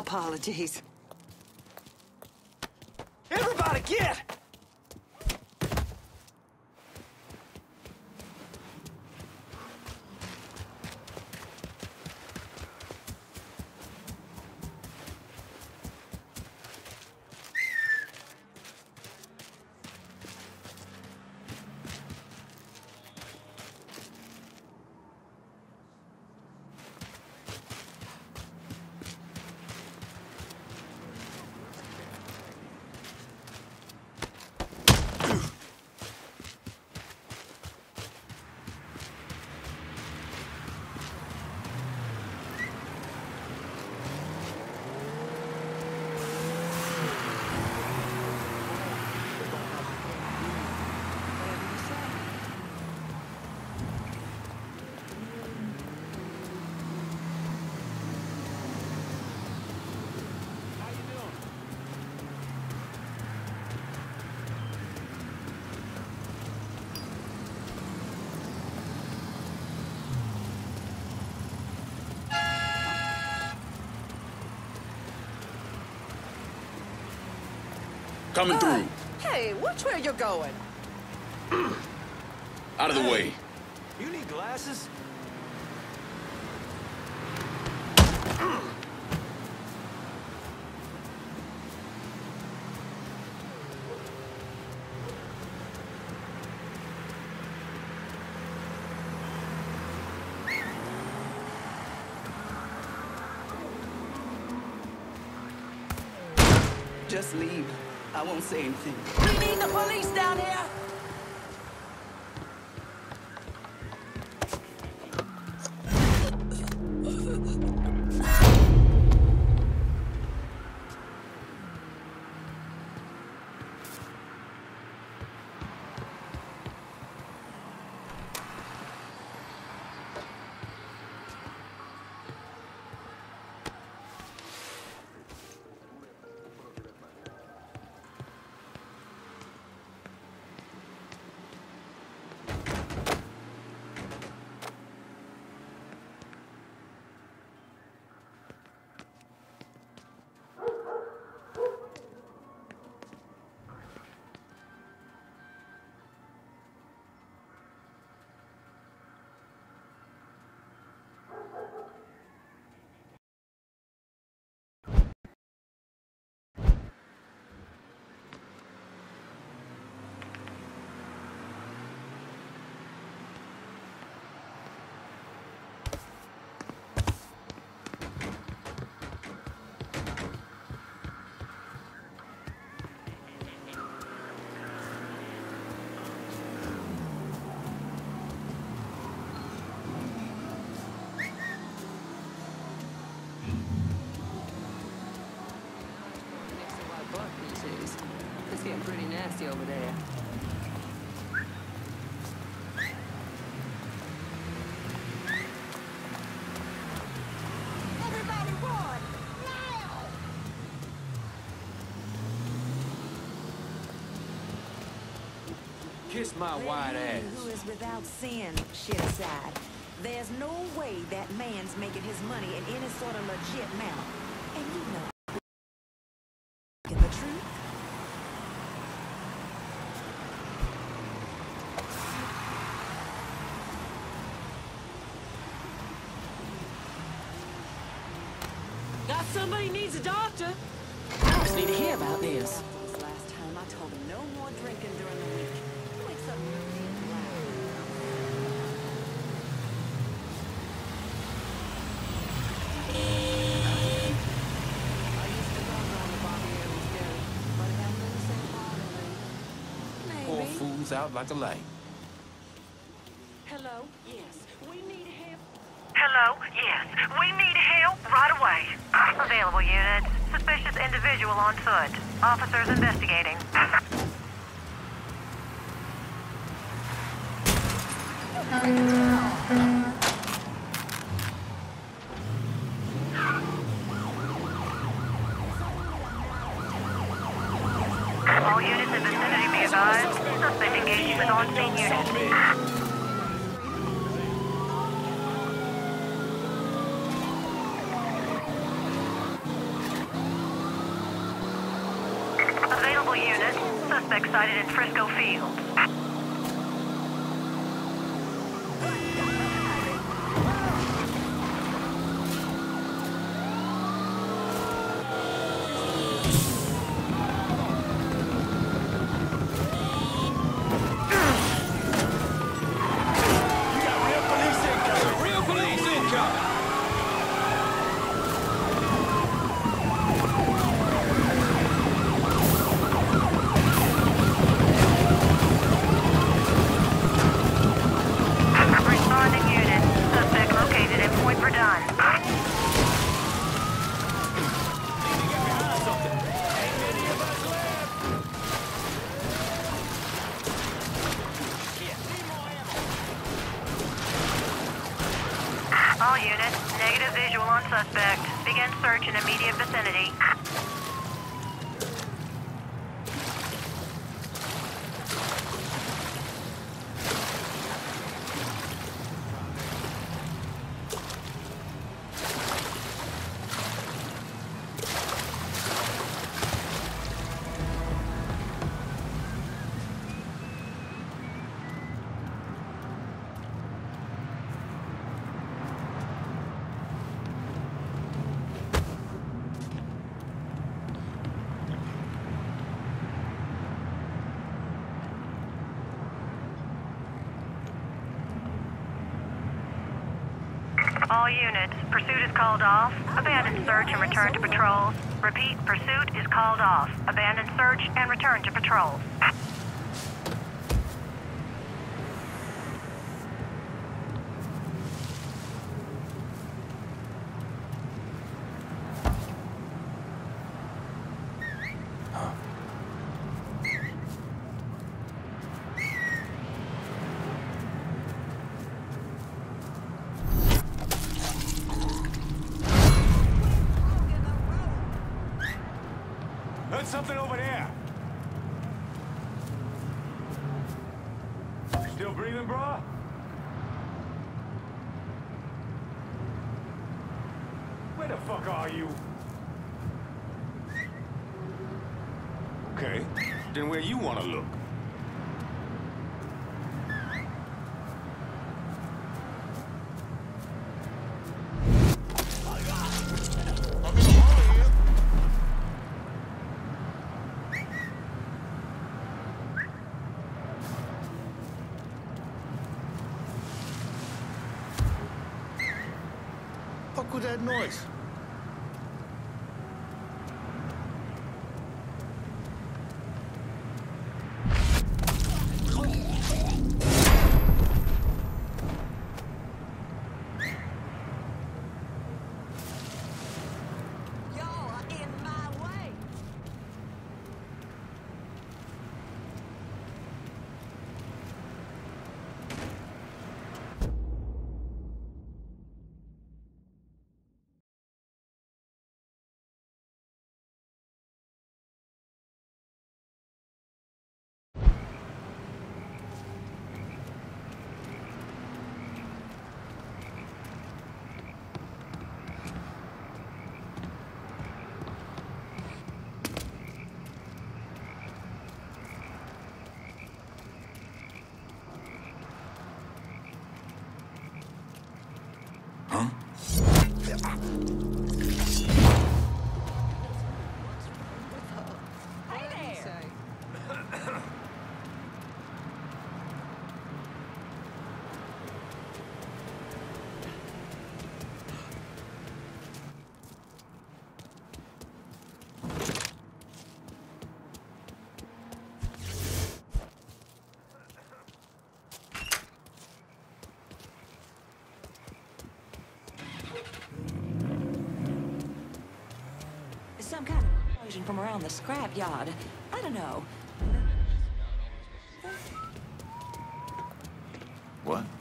apologies. Everybody get! Coming through. Hey, which way you going? Out of the way. You need glasses? Just leave. I won't say anything. We need the police down here! It's getting pretty nasty over there. Everybody run! Now! Kiss my white ass. Who is without sin, shit aside. There's no way that man's making his money in any sort of legit manner. And you know the truth. Got somebody needs a doctor. I just need to hear about this. Last time I told him no more drinking during the week. He wakes up early and loud. I used to love on the Bobby Aries dairy, but it hasn't been the same part lately. Poor fool's out like a light. Hello? Yes. We need help. Hello? Yes. We need help right away. Available unit. Suspicious individual on foot. Officers investigating. All units in vicinity be advised. Suspect engaging with on-scene units. suspect sighted in Frisco Fields. All units, negative visual on suspect. Begin search in immediate vicinity. All units, pursuit is called off. Abandon search and return to patrols. Repeat, pursuit is called off. Abandon search and return to patrols. Heard something over there. Still breathing, bro? Where the fuck are you? Okay, then where you wanna look? Fuck with that noise? Some kind of explosion from around the scrap yard. I don't know. What?